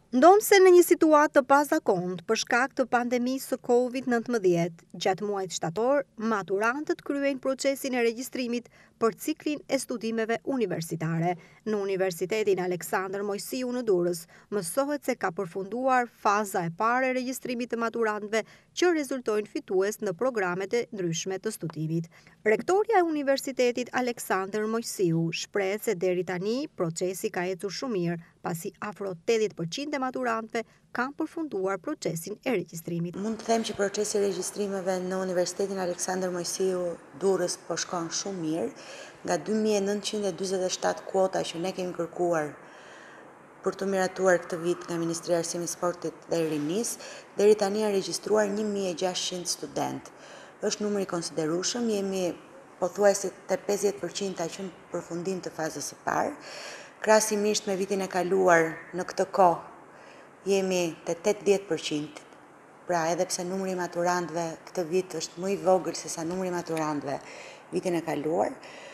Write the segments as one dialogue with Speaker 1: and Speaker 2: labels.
Speaker 1: Ndonë se në një situatë të pazakontë për shkak të pandemisë së COVID-19, gjatë muajit shtator, maturantët kryejnë procesin e regjistrimit për ciklin e studimeve universitare. Në Universitetin Aleksandër Moisiu në Durrës, mësohet se ka përfunduar faza e parë e regjistrimit të maturantëve që rezultojnë fitues në programet e ndryshme të studimit. Rektoria e Universitetit Aleksandër Moisiu shpreh se deri tani procesi ka ecur shumë mirë, pasi afro 80% e maturantëve kanë përfunduar procesin e regjistrimit.
Speaker 2: Mund të them që procesi i regjistrimeve në Universitetin Aleksandër Moisiu Durrës po shkon shumë mirë. Nga 2947 kuota që ne kemi kërkuar për të miratuar këtë vit nga Ministria e Arsimit, Sportit dhe Rinisë, deri tani janë regjistruar 1600 studentë. Është numër i konsiderueshëm, jemi pothuajse te 50% që në përfundim të fazës së parë. Krahasimisht me vitin e kaluar në këtë kohë jemi te 80%. Pra edhe pse numri i maturantëve këtë vit është më i vogël se sa numri i maturantëve vitin e kaluar,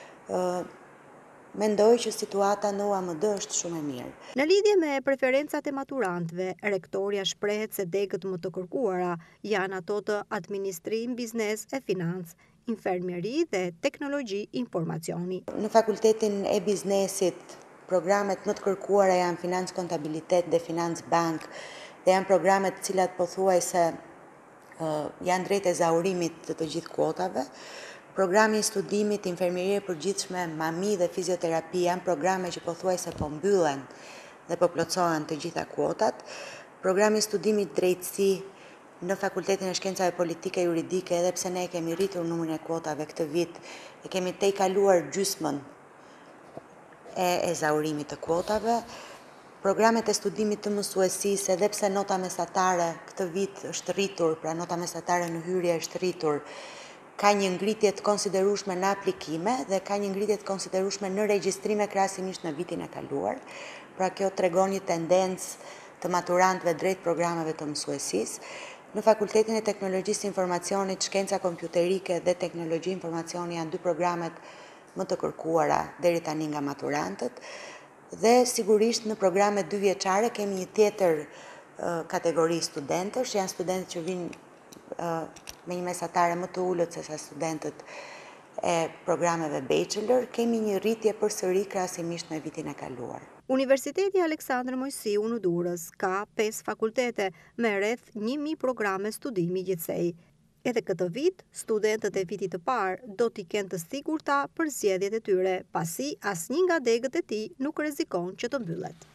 Speaker 2: mendoj që situata në UAMD është shumë e mirë.
Speaker 1: Në lidhje me preferencat e maturantëve, rektoria shprehet se degët më të kërkuara janë ato të administrim, biznes e financë, infermieri dhe teknologji informacioni.
Speaker 2: Në fakultetin e biznesit, programet më të kërkuara janë financë kontabilitet dhe financë bank, dhe janë programet cilat pothuajse janë drejt ezaurimit të gjithë kuotave. Programi i studimit infermierie e përgjithshme, mami dhe fizioterapi janë programe që pothuajse po mbyllen dhe po plotësohen të gjitha kuotat. Programi i studimit drejtësi në Fakultetin e Shkencave Politike e Juridike, edhe pse ne kemi rritur numrin e kuotave këtë vit, e kemi te i kaluar gjysmën e ezaurimit të kuotave. Programet e studimit të mësuesisë, edhe pse nota mesatare këtë vit është rritur, pra nota mesatare në hyrje është rritur, ka një ngritje të konsiderueshme në aplikime dhe ka një ngritje të konsiderueshme në regjistrime krahasimisht në vitin e kaluar. Pra kjo tregon një tendencë të maturantëve drejt programeve të mësuesisë. Në Fakultetin e Teknologjisë Informacionit, Shkenca Kompjuterike dhe Teknologji Informacioni janë dy programet më të kërkuara deri tani nga maturantët. Dhe sigurisht në programet 2 vjeçare kemi një tjetër kategori studentësh, janë studentët që vinë me një mesatare më të ulët se sa studentët e programeve bachelor, kemi një rritje përsëri krahasimisht me vitin e kaluar.
Speaker 1: Universiteti Aleksandër Moisiu në Durrës ka 5 fakultete me rreth 1000 programe studimi gjithsej. Edhe këtë vit, studentët e vitit të parë do t'i kenë të sigurta për zgjedhjet e tyre, pasi asnjë nga degët e tij nuk rrezikon që të mbyllet.